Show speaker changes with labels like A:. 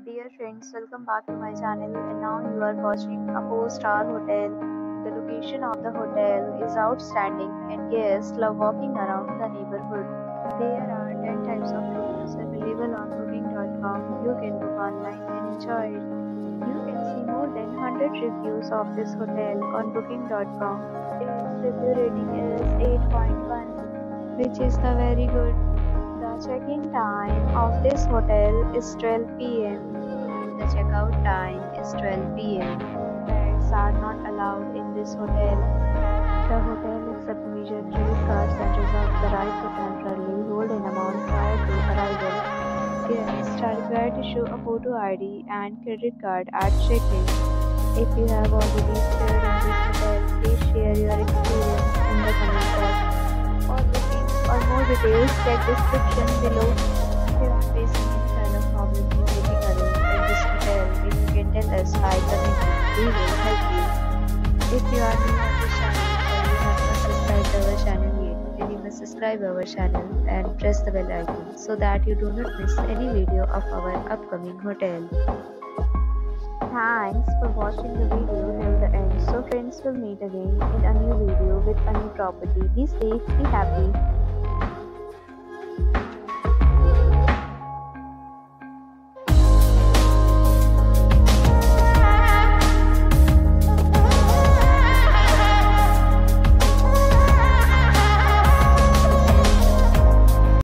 A: Dear friends, welcome back to my channel, and now you are watching a 4-star hotel. The location of the hotel is outstanding and guests love walking around the neighborhood. There are 10 types of rooms available on booking.com. You can book online and enjoy it. You can see more than 100 reviews of this hotel on booking.com. Its review rating is 8.1, which is the very good. The check-in time of this hotel is 12 p.m. The checkout time is 12 p.m. Pets are not allowed in this hotel. The hotel accepts major credit cards and reserves the right to temporarily hold an amount prior to arrival. Guests are required to show a photo ID and credit card at check-in. If you have already stayed in this hotel, please share your experience in the comment box. For booking or more details, check description below. If you are facing any kind of problem in booking a room in this hotel, then you can tell us by commenting. We will help you. If you are new on this channel or you have not subscribed our channel yet, then you must subscribe our channel and press the bell icon so that you do not miss any video of our upcoming hotel. Thanks for watching the video till the end. So friends, will meet again in a new video with a new property. Be safe, be happy.